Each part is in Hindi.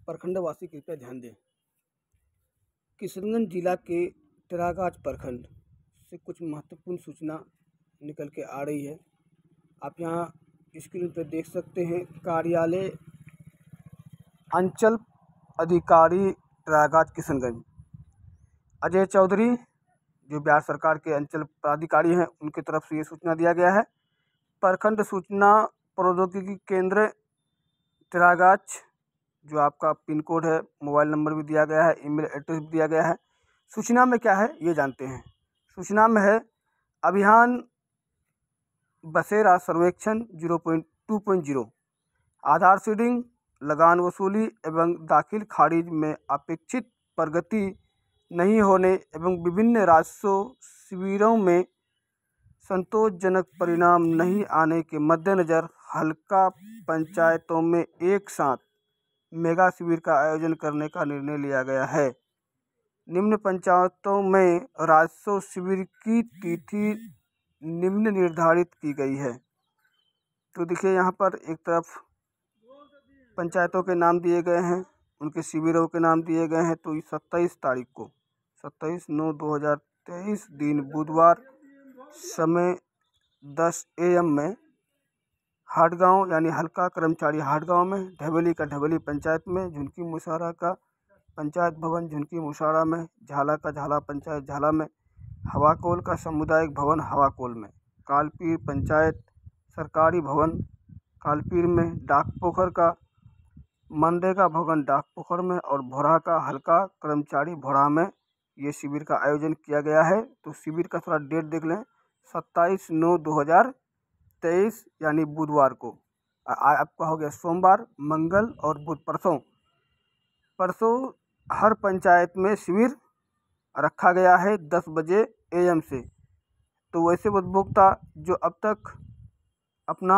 प्रखंडवासी कृपया ध्यान दें। किशनगंज जिला के तिरागाछ प्रखंड से कुछ महत्वपूर्ण सूचना निकल के आ रही है। आप यहाँ स्क्रीन पर देख सकते हैं। कार्यालय अंचल अधिकारी तिरागाछ किशनगंज अजय चौधरी, जो बिहार सरकार के अंचल पदाधिकारी हैं, उनकी तरफ से ये सूचना दिया गया है। प्रखंड सूचना प्रौद्योगिकी केंद्र तिरागाछ, जो आपका पिन कोड है, मोबाइल नंबर भी दिया गया है, ईमेल एड्रेस भी दिया गया है। सूचना में क्या है ये जानते हैं। सूचना में है अभियान बसेरा सर्वेक्षण 0.2.0, आधार सीडिंग, लगान वसूली एवं दाखिल खारिज में अपेक्षित प्रगति नहीं होने एवं विभिन्न राजस्व शिविरों में संतोषजनक परिणाम नहीं आने के मद्देनज़र हल्का पंचायतों में एक साथ मेगा शिविर का आयोजन करने का निर्णय लिया गया है। निम्न पंचायतों में राजस्व शिविर की तिथि निम्न निर्धारित की गई है। तो देखिए यहाँ पर एक तरफ पंचायतों के नाम दिए गए हैं, उनके शिविरों के नाम दिए गए हैं। तो 27 तारीख को 27/9/2023 दिन बुधवार समय 10 AM में हाटगांव यानी हल्का कर्मचारी हाटगांव में, ढवेली का ढवेली पंचायत में, झुनकी मुशारा का पंचायत भवन झुनकी मुशारा में, झाला का झाला पंचायत झाला में, हवाकोल का सामुदायिक भवन हवाकोल में, कालपीर पंचायत सरकारी भवन कालपीर में, डाकपोखर का मनरेगा भवन डाकपोखर में और भोरा का हल्का कर्मचारी भोरा में ये शिविर का आयोजन किया गया है। तो शिविर का थोड़ा डेट देख लें। 27/9/2023 यानी बुधवार को आपका हो गया सोमवार, मंगल और बुध। परसों हर पंचायत में शिविर रखा गया है 10 बजे AM से। तो वैसे उपभोक्ता जो अब तक अपना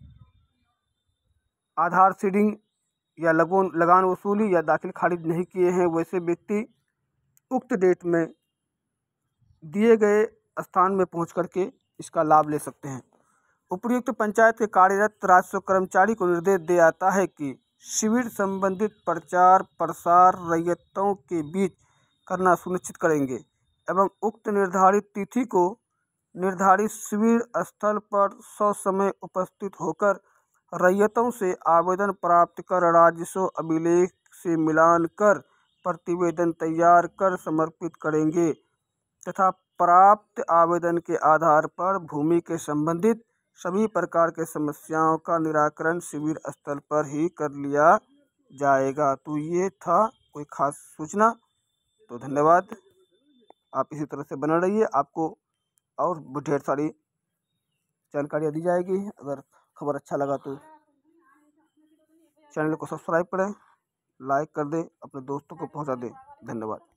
आधार सीडिंग या लगान वसूली या दाखिल खारिज नहीं किए हैं, वैसे व्यक्ति उक्त डेट में दिए गए स्थान में पहुंच करके इसका लाभ ले सकते हैं। उपर्युक्त पंचायत के कार्यरत राजस्व कर्मचारी को निर्देश दिया जाता है कि शिविर संबंधित प्रचार प्रसार रैयतों के बीच करना सुनिश्चित करेंगे एवं उक्त निर्धारित तिथि को निर्धारित शिविर स्थल पर ससमय उपस्थित होकर रैयतों से आवेदन प्राप्त कर राजस्व अभिलेख से मिलान कर प्रतिवेदन तैयार कर समर्पित करेंगे तथा प्राप्त आवेदन के आधार पर भूमि के संबंधित सभी प्रकार के समस्याओं का निराकरण शिविर स्थल पर ही कर लिया जाएगा। तो ये था कोई खास सूचना। तो धन्यवाद। आप इसी तरह से बने रहिए, आपको और ढेर सारी जानकारियाँ दी जाएगी। अगर खबर अच्छा लगा तो चैनल को सब्सक्राइब करें, लाइक कर दें, अपने दोस्तों को पहुंचा दें। धन्यवाद।